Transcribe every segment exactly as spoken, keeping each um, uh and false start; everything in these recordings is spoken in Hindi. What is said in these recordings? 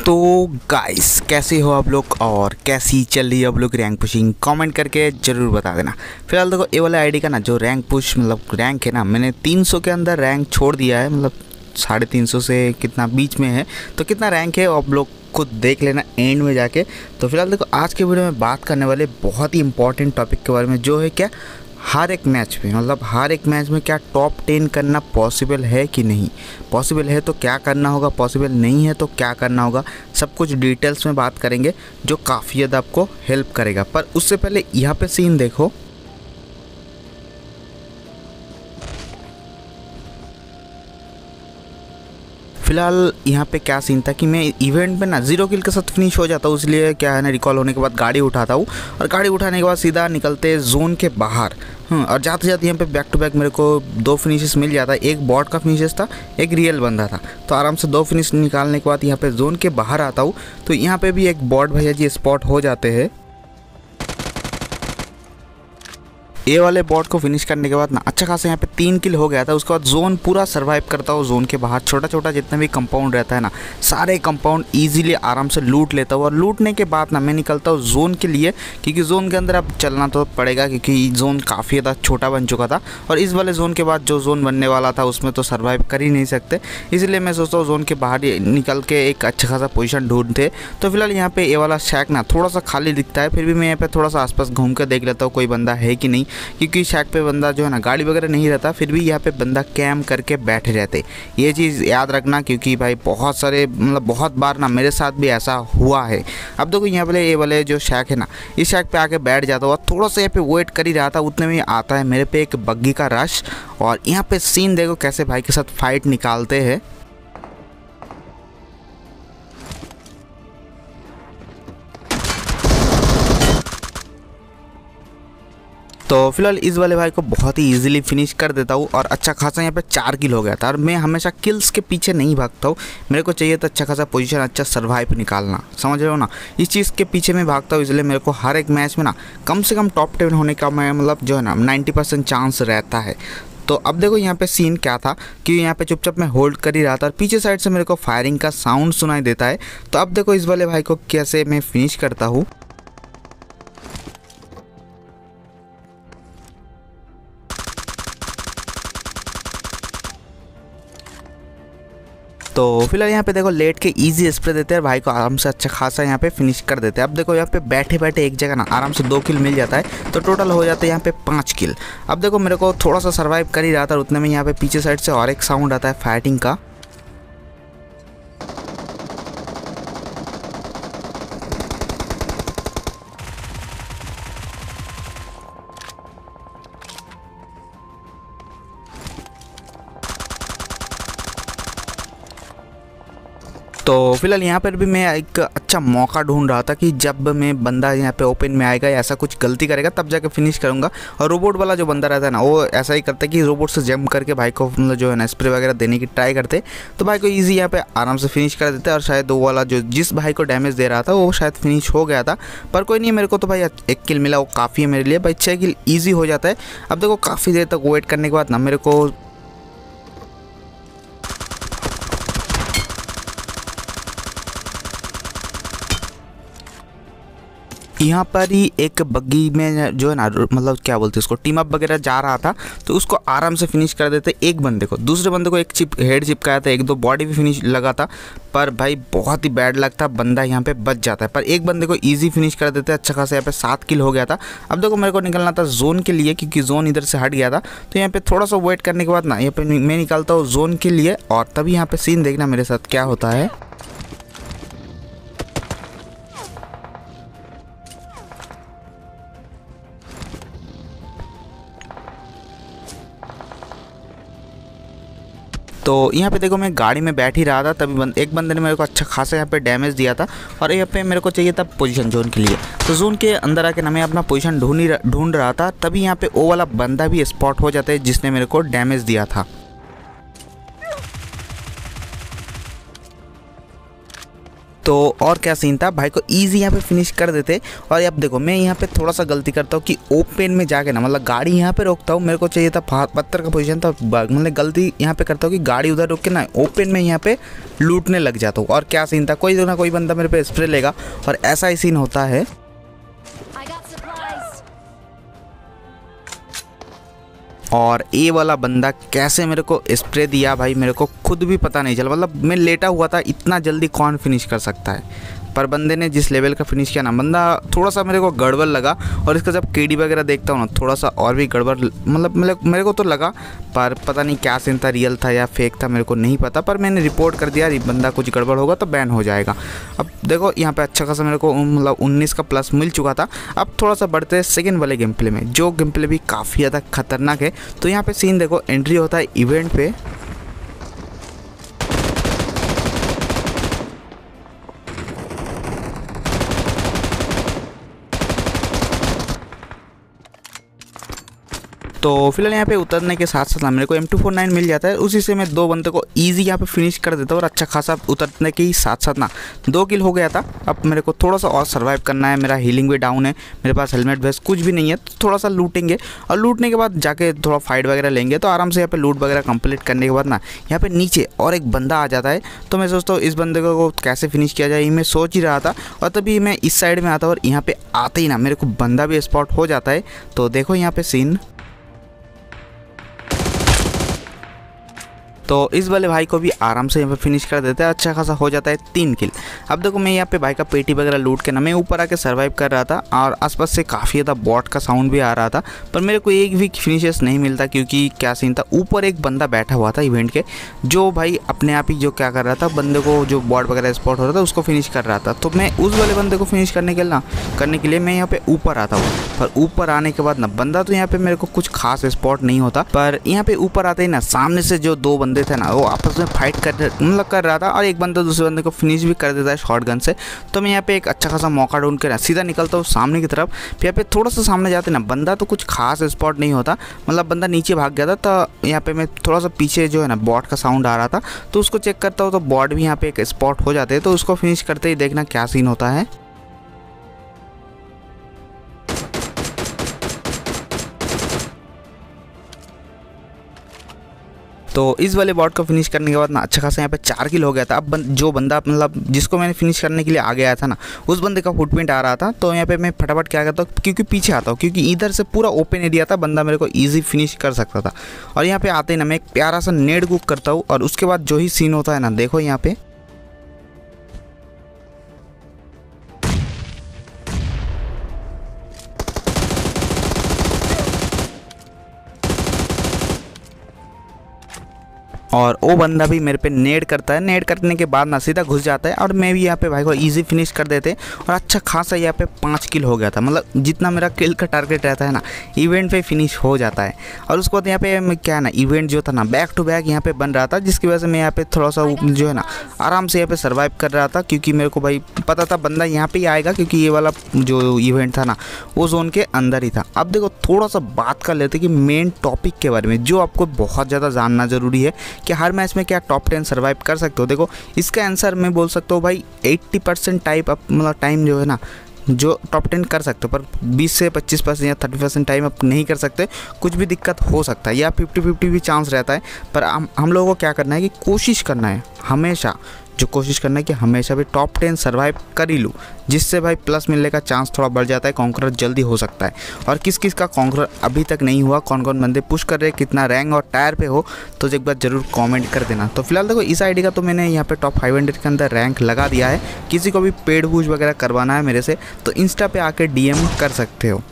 तो गाइस कैसे हो आप लोग और कैसी चल रही है आप लोग रैंक पुशिंग, कमेंट करके ज़रूर बता देना। फिलहाल देखो ए वाला आईडी का ना जो रैंक पुश मतलब रैंक है ना, मैंने तीन सौ के अंदर रैंक छोड़ दिया है, मतलब साढ़े तीन सौ से कितना बीच में है, तो कितना रैंक है आप लोग खुद देख लेना एंड में जाके। तो फिलहाल देखो आज के वीडियो में बात करने वाले बहुत ही इंपॉर्टेंट टॉपिक के बारे में, जो है क्या हर एक मैच में मतलब हर एक मैच में क्या टॉप टेन करना पॉसिबल है कि नहीं, पॉसिबल है तो क्या करना होगा, पॉसिबल नहीं है तो क्या करना होगा, सब कुछ डिटेल्स में बात करेंगे जो काफ़ी ज़्यादा आपको हेल्प करेगा। पर उससे पहले यहाँ पे सीन देखो। फिलहाल यहाँ पे क्या सीन था कि मैं इवेंट में ना जीरो किल के साथ फिनिश हो जाता हूँ, इसलिए क्या है ना रिकॉल होने के बाद गाड़ी उठाता हूँ और गाड़ी उठाने के बाद सीधा निकलते जोन के बाहर। हाँ, और जाते जाते यहाँ पे बैक टू बैक मेरे को दो फिनिशेस मिल जाता है। एक बॉट का फिनिशेस था, एक रियल बंदा था, तो आराम से दो फिनिश निकालने के बाद यहाँ पे जोन के बाहर आता हूँ। तो यहाँ पे भी एक बॉट भैया जी स्पॉट हो जाते हैं। ए वाले बॉट को फिनिश करने के बाद ना अच्छा खासा यहाँ पे तीन किल हो गया था। उसके बाद जोन पूरा सर्वाइव करता हूँ, जोन के बाहर छोटा छोटा जितना भी कंपाउंड रहता है ना, सारे कंपाउंड इजीली आराम से लूट लेता हूँ। और लूटने के बाद ना मैं निकलता हूँ जोन के लिए, क्योंकि जोन के अंदर अब चलना तो पड़ेगा, क्योंकि जोन काफ़ी ज़्यादा छोटा बन चुका था और इस वाले जोन के बाद जो जोन बनने वाला था उसमें तो सर्वाइव कर ही नहीं सकते, इसलिए मैं सोचता हूँ जोन के बाहर निकल के एक अच्छा खासा पोजीशन ढूंढते। तो फिलहाल यहाँ पे ये वाला शैक ना थोड़ा सा खाली दिखता है, फिर भी मैं यहाँ पे थोड़ा सा आसपास घूम कर देख लेता हूँ कोई बंदा है कि नहीं, क्योंकि शैक पे बंदा जो है ना गाड़ी वगैरह नहीं रहता, फिर भी यहाँ पे बंदा कैम करके बैठे रहते। ये चीज़ याद रखना, क्योंकि भाई बहुत सारे मतलब बहुत बार ना मेरे साथ भी ऐसा हुआ है। अब देखो यहाँ वाले ये वाले जो शैक है ना, इस शैक पे आके बैठ जाता हुआ थोड़ा सा यहाँ पे वेट कर ही रहा था, उतने में आता है मेरे पे एक बग्गी का रश और यहाँ पे सीन देखो कैसे भाई के साथ फाइट निकालते हैं। तो फिलहाल इस वाले भाई को बहुत ही इजीली फिनिश कर देता हूँ और अच्छा खासा यहाँ पे चार किल हो गया था। और मैं हमेशा किल्स के पीछे नहीं भागता हूँ, मेरे को चाहिए था अच्छा खासा पोजीशन, अच्छा सर्वाइव निकालना, समझ रहे हो ना, इस चीज़ के पीछे मैं भागता हूँ। इसलिए मेरे को हर एक मैच में ना कम से कम टॉप टेन होने का मैं मतलब जो है ना नाइन्टी परसेंट चांस रहता है। तो अब देखो यहाँ पे सीन क्या था कि यहाँ पे चुपचाप मैं होल्ड कर ही रहा था और पीछे साइड से मेरे को फायरिंग का साउंड सुनाई देता है। तो अब देखो इस वाले भाई को कैसे मैं फिनिश करता हूँ। तो फिलहाल यहाँ पे देखो लेट के इजी स्प्रे देते हैं और भाई को आराम से अच्छा खासा यहाँ पे फिनिश कर देते हैं। अब देखो यहाँ पे बैठे बैठे एक जगह ना आराम से दो किल मिल जाता है, तो टोटल हो जाता है यहाँ पे पाँच किल। अब देखो मेरे को थोड़ा सा सर्वाइव कर ही रहा था, उतने में यहाँ पे पीछे साइड से और एक साउंड आता है फाइटिंग का। तो फिलहाल यहाँ पर भी मैं एक अच्छा मौका ढूंढ रहा था कि जब मैं बंदा यहाँ पे ओपन में आएगा या ऐसा कुछ गलती करेगा तब जाके फिनिश करूँगा। और रोबोट वाला जो बंदा रहता है ना, वो ऐसा ही करता है कि रोबोट से जंप करके भाई को मतलब जो है ना स्प्रे वगैरह देने की ट्राई करते, तो भाई को ईजी यहाँ पे आराम से फिनिश कर देते हैं। और शायद वो वाला जो जिस भाई को डैमेज दे रहा था वो शायद फिनिश हो गया था, पर कोई नहीं, मेरे को तो भाई एक किल मिला, वो काफ़ी है मेरे लिए भाई, छः किल ईजी हो जाता है। अब देखो काफ़ी देर तक वेट करने के बाद ना मेरे को यहाँ पर ही एक बग्गी में जो है ना मतलब क्या बोलते हैं उसको, टीम अप वगैरह जा रहा था, तो उसको आराम से फिनिश कर देते एक बंदे को। दूसरे बंदे को एक चिप हेड चिपकाया था, एक दो बॉडी भी फिनिश लगा था, पर भाई बहुत ही बैड लक था, बंदा यहाँ पे बच जाता है। पर एक बंदे को इजी फिनिश कर देते अच्छा खासा, यहाँ पे सात किल हो गया था। अब देखो मेरे को निकलना था जोन के लिए, क्योंकि जोन इधर से हट गया था, तो यहाँ पे थोड़ा सा वेट करने के बाद ना यहाँ पे मैं निकलता हूँ जोन के लिए। और तभी यहाँ पे सीन देखना मेरे साथ क्या होता है। तो यहाँ पे देखो मैं गाड़ी में बैठ ही रहा था, तभी बंद, एक बंदे ने मेरे को अच्छा खासा यहाँ पे डैमेज दिया था और यहाँ पे मेरे को चाहिए था पोजीशन जोन के लिए। तो जोन के अंदर आके ना मैं अपना पोजीशन ढूंढ ही ढूंढ रहा था, तभी यहाँ पे वो वाला बंदा भी स्पॉट हो जाता है जिसने मेरे को डैमेज दिया था। तो और क्या सीन था, भाई को इजी यहाँ पे फिनिश कर देते। और अब देखो मैं यहाँ पे थोड़ा सा गलती करता हूँ कि ओपन में जाके ना, मतलब गाड़ी यहाँ पे रोकता हूँ, मेरे को चाहिए था पत्थर का पोजीशन था, मतलब गलती यहाँ पे करता हूँ कि गाड़ी उधर रोक के ना ओपन में यहाँ पे लूटने लग जाता हूँ। और क्या सीन था, कोई ना कोई बंदा मेरे पे स्प्रे लेगा और ऐसा ही सीन होता है। और ए वाला बंदा कैसे मेरे को स्प्रे दिया भाई, मेरे को खुद भी पता नहीं चला। मतलब मैं लेटा हुआ था, इतना जल्दी कौन फिनिश कर सकता है। पर बंदे ने जिस लेवल का फिनिश किया ना, बंदा थोड़ा सा मेरे को गड़बड़ लगा। और इसका जब केडी वगैरह देखता हूँ ना, थोड़ा सा और भी गड़बड़ मतलब मेरे मेरे को तो लगा, पर पता नहीं क्या सीन था, रियल था या फेक था, मेरे को नहीं पता। पर मैंने रिपोर्ट कर दिया, बंदा कुछ गड़बड़ होगा तो बैन हो जाएगा। अब देखो यहाँ पे अच्छा खासा मेरे को मतलब उन्नीस का प्लस मिल चुका था। अब थोड़ा सा बढ़ते हैं सेकेंड वाले गेम प्ले में, जो गेम प्ले भी काफ़ी ज़्यादा खतरनाक है। तो यहाँ पे सीन देखो, एंट्री होता है इवेंट पे। तो फिलहाल यहाँ पे उतरने के साथ साथ मेरे को एम टू फोर नाइन मिल जाता है, उसी से मैं दो बंदे को इजी यहाँ पे फिनिश कर देता हूँ। और अच्छा खासा उतरने के ही साथ साथ ना दो किल हो गया था। अब मेरे को थोड़ा सा और सर्वाइव करना है, मेरा हीलिंग भी डाउन है, मेरे पास हेलमेट वेस्ट कुछ भी नहीं है। तो थोड़ा सा लूटेंगे और लूटने के बाद जाके थोड़ा फाइट वगैरह लेंगे। तो आराम से यहाँ पे लूट वगैरह कंप्लीट करने के बाद ना यहाँ पे नीचे और एक बंदा आ जाता है। तो मैं सोचता हूँ इस बंदे को कैसे फिनिश किया जाए, मैं सोच ही रहा था। और तभी मैं इस साइड में आता हूँ और यहाँ पे आते ही ना मेरे को बंदा भी स्पॉट हो जाता है। तो देखो यहाँ पे सीन, तो इस वाले भाई को भी आराम से यहाँ पे फिनिश कर देता है, अच्छा खासा हो जाता है तीन किल। अब देखो मैं यहाँ पे भाई का पेटी वगैरह लूट के ना मैं ऊपर आके सर्वाइव कर रहा था। और आसपास से काफ़ी ज़्यादा बॉट का साउंड भी आ रहा था, पर मेरे को एक भी फिनिशेस नहीं मिलता। क्योंकि क्या सीन था, ऊपर एक बंदा बैठा हुआ था इवेंट के, जो भाई अपने आप ही जो क्या कर रहा था, बंदे को जो बॉट वगैरह स्पॉट हो रहा था उसको फिनिश कर रहा था। तो मैं उस वाले बंदे को फिनिश करने के ना करने के लिए मैं यहाँ पे ऊपर आता हूँ। पर ऊपर आने के बाद ना बंदा तो यहाँ पे मेरे को कुछ खास स्पॉट नहीं होता। पर यहाँ पे ऊपर आते ही ना सामने से जो दो बंदे थे ना, वो आपस में फाइट कर मतलब कर रहा था। और एक बंदा दूसरे बंदे को फिनिश भी कर देता है शॉर्ट गन से। तो मैं यहाँ पे एक अच्छा खासा मौका ढूंढ के ना सीधा निकलता हूँ सामने की तरफ। फिर यहाँ पे थोड़ा सा सामने जाते ना, बंदा तो कुछ खास स्पॉट नहीं होता, मतलब बंदा नीचे भाग गया था। तो यहाँ पे मैं थोड़ा सा पीछे जो है ना बॉट का साउंड आ रहा था, तो उसको चेक करता हूँ। तो बॉट भी यहाँ पे एक स्पॉट हो जाते हैं, तो उसको फिनिश करते ही देखना क्या सीन होता है। तो इस वाले बॉट को फिनिश करने के बाद ना अच्छा खासा यहाँ पे चार किल हो गया था। अब बन, जो बंदा मतलब जिसको मैंने फिनिश करने के लिए आ गया था ना, उस बंदे का फुटप्रिंट आ रहा था। तो यहाँ पे मैं फटाफट क्या करता हूँ, क्योंकि पीछे आता हूँ, क्योंकि इधर से पूरा ओपन एरिया था, बंदा मेरे को ईजी फिनिश कर सकता था। और यहाँ पे आते ही ना मैं एक प्यारा सा नेड कुक करता हूँ। और उसके बाद जो ही सीन होता है ना, देखो यहाँ पे और वो बंदा भी मेरे पे नेड करता है। नेड करने के बाद ना सीधा घुस जाता है और मैं भी यहाँ पे भाई को इजी फिनिश कर देते। और अच्छा खासा यहाँ पे पाँच किल हो गया था, मतलब जितना मेरा किल का टारगेट रहता है ना इवेंट पे फिनिश हो जाता है। और उसके बाद यहाँ पे क्या ना इवेंट जो था ना बैक टू बैक यहाँ पे बन रहा था, जिसकी वजह से मैं यहाँ पे थोड़ा सा जो है ना आराम से यहाँ पे सर्वाइव कर रहा था। क्योंकि मेरे को भाई पता था बंदा यहाँ पे ही आएगा, क्योंकि ये वाला जो इवेंट था ना वो जोन के अंदर ही था। अब देखो थोड़ा सा बात कर लेते कि मेन टॉपिक के बारे में, जो आपको बहुत ज़्यादा जानना ज़रूरी है कि हर मैच में क्या टॉप टेन सर्वाइव कर सकते हो। देखो इसका आंसर मैं बोल सकता हूँ भाई अस्सी परसेंट टाइप मतलब टाइम जो है ना जो टॉप टेन कर सकते हो, पर बीस से पच्चीस परसेंट या तीस परसेंट टाइम आप नहीं कर सकते, कुछ भी दिक्कत हो सकता है या फिफ्टी फिफ्टी भी चांस रहता है। पर हम हम लोगों को क्या करना है कि कोशिश करना है, हमेशा जो कोशिश करना है कि हमेशा भी टॉप टेन सर्वाइव कर ही लूँ, जिससे भाई प्लस मिलने का चांस थोड़ा बढ़ जाता है, कॉन्करर जल्दी हो सकता है। और किस किस का कॉन्करर अभी तक नहीं हुआ, कौन कौन बंदे पुश कर रहे हैं, कितना रैंक और टायर पे हो, तो एक बार जरूर कमेंट कर देना। तो फिलहाल देखो इस आईडी का तो मैंने यहाँ पे टॉप फाइव हंड्रेड के अंदर रैंक लगा दिया है। किसी को भी पेड बूज वगैरह करवाना है मेरे से तो इंस्टा पे आके डीएम कर सकते हो।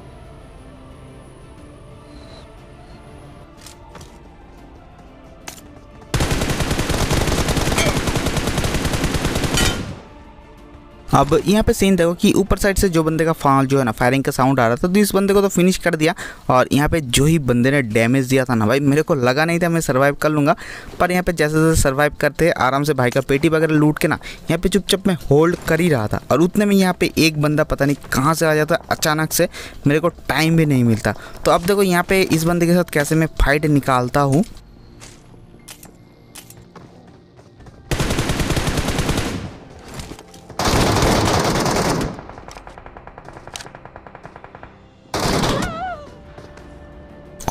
अब यहाँ पे सीन देखो कि ऊपर साइड से जो बंदे का फाल जो है ना फायरिंग का साउंड आ रहा था, तो इस बंदे को तो फिनिश कर दिया। और यहाँ पे जो ही बंदे ने डैमेज दिया था ना भाई, मेरे को लगा नहीं था मैं सर्वाइव कर लूँगा। पर यहाँ पे जैसे जैसे सर्वाइव करते आराम से भाई का पेटी वगैरह लूट के ना यहाँ पे चुपचाप मैं होल्ड कर ही रहा था। और उतने में यहाँ पे एक बंदा पता नहीं कहाँ से आ जाता अचानक से, मेरे को टाइम भी नहीं मिलता। तो अब देखो यहाँ पे इस बंदे के साथ कैसे मैं फाइट निकालता हूँ।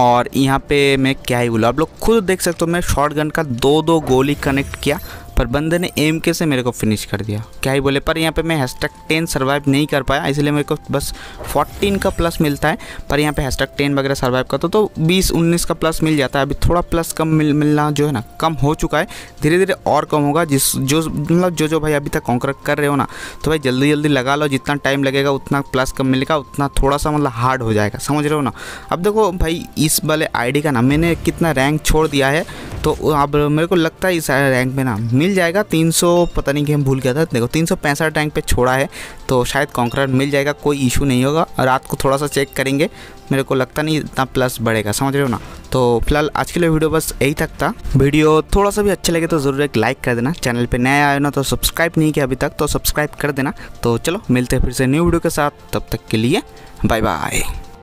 और यहाँ पे मैं क्या ही बोला, आप लोग खुद देख सकते हो। मैं शॉर्ट गन का दो दो गोली कनेक्ट किया पर बंदे ने एम के से मेरे को फिनिश कर दिया, क्या ही बोले। पर यहाँ पे मैं हैशटैग टेन सर्वाइव नहीं कर पाया, इसलिए मेरे को बस फोर्टीन का प्लस मिलता है। पर यहाँ पे हैशटैग टेन वगैरह सर्वाइव करता तो बीस उन्नीस का प्लस मिल जाता है। अभी थोड़ा प्लस कम मिल मिलना जो है ना कम हो चुका है, धीरे धीरे और कम होगा। जिस जो मतलब जो जो भाई अभी तक कॉन्कर कर रहे हो ना, तो भाई जल्दी जल्दी लगा लो, जितना टाइम लगेगा उतना प्लस कम मिलेगा, उतना थोड़ा सा मतलब हार्ड हो जाएगा, समझ रहे हो ना। अब देखो भाई इस वाले आईडी का ना मैंने कितना रैंक छोड़ दिया है, तो अब मेरे को लगता है इस रैंक में ना मिल जाएगा तीन सौ, पता नहीं कि हम भूल गया था, देखो तीन सौ पैंसठ रैंक पे छोड़ा है, तो शायद कॉन्करर मिल जाएगा, कोई इशू नहीं होगा। रात को थोड़ा सा चेक करेंगे, मेरे को लगता नहीं इतना प्लस बढ़ेगा, समझ रहे हो ना। तो फिलहाल आज के लिए वीडियो बस यही तक था। वीडियो थोड़ा सा भी अच्छा लगे तो ज़रूर एक लाइक कर देना, चैनल पे नया आए ना तो सब्सक्राइब नहीं किया अभी तक तो सब्सक्राइब कर देना। तो चलो मिलते हैं फिर से न्यू वीडियो के साथ, तब तक के लिए बाय बाय।